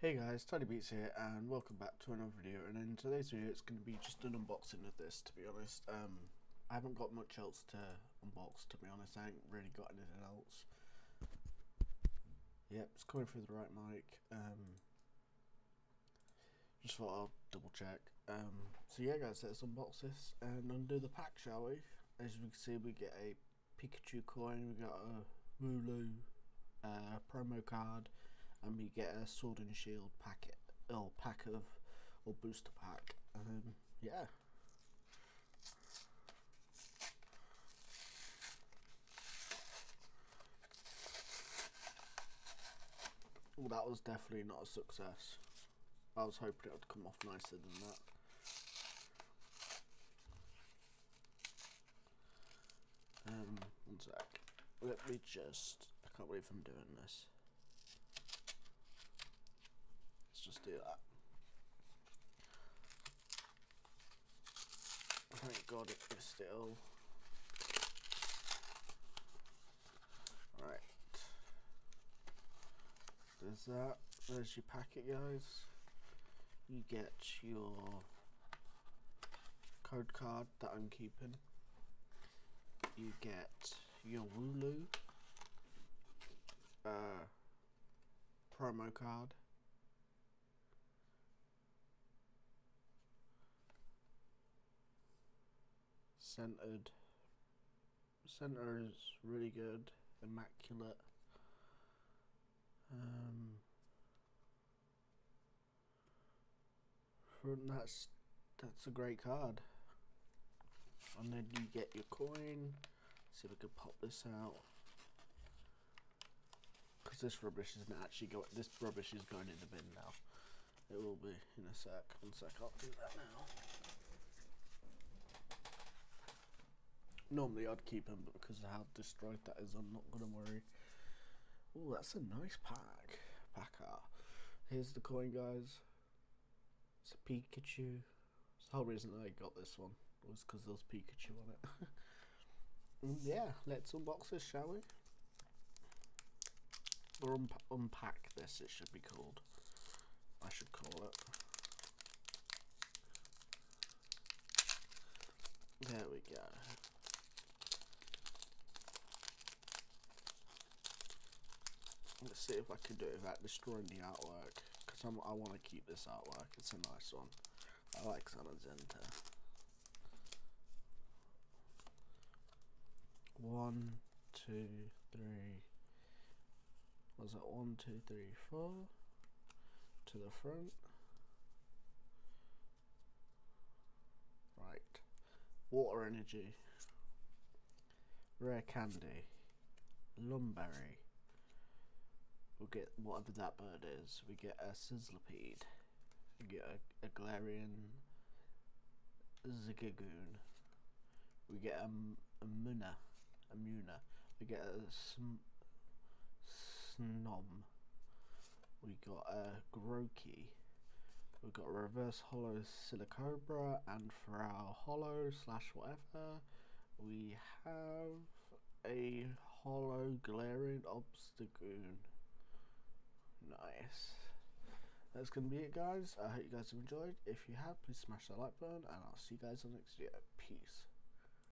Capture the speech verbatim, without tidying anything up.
Hey guys, TidyBeats here and welcome back to another video, and in today's video it's going to be just an unboxing of this, to be honest. Um, I haven't got much else to unbox, to be honest. I ain't really got anything else. Yep, it's coming through the right mic. Um, just thought I'll double check. Um, so yeah guys, let's unbox this and undo the pack, shall we? As we can see, we get a Pikachu coin, we got a Wooloo uh, promo card, and we get a Sword and Shield packet, or pack of, or booster pack. Um, yeah. Well, that was definitely not a success. I was hoping it would come off nicer than that. Um, one sec. Let me just, I can't believe I'm doing this. Let's just do that. Thank God it is still. Right. There's that. There's your packet, guys. You get your code card that I'm keeping. You get your Wooloo uh, promo card. Centered. Center is really good, immaculate. Um, front, that's that's a great card. And then you get your coin. Let's see if we can pop this out. Because this rubbish isn't actually going. This rubbish is going in the bin now. It will be in a sec. One sec. I'll do that now. Normally I'd keep them, but because of how destroyed that is, I'm not gonna worry. Oh, that's a nice pack. Packer. Here's the coin, guys. It's a Pikachu. It's the whole reason I got this one was because there's Pikachu on it. Yeah, let's unbox this, shall we? Or un unpack this, it should be called. I should call it. There we go. Let's see if I can do it without destroying the artwork, because I want to keep this artwork. It's a nice one. I like Zamazenta. One, two, three. Was that one, two, three, four? To the front. Right. Water Energy. Rare Candy. Lumberry. We'll get whatever that bird is. We get a Sizzlipede. We get a, a Galarian Zigagoon. We get a, a Muna. A Muna. We get a sm, Snom. We got a Grookey. We've got a Reverse Hollow Silicobra and for our Hollow slash whatever. We have a Hollow Galarian Obstagoon. Nice. That's gonna be it, guys. I hope you guys have enjoyed. If you have, please smash that like button, and I'll see you guys on the next video. Peace.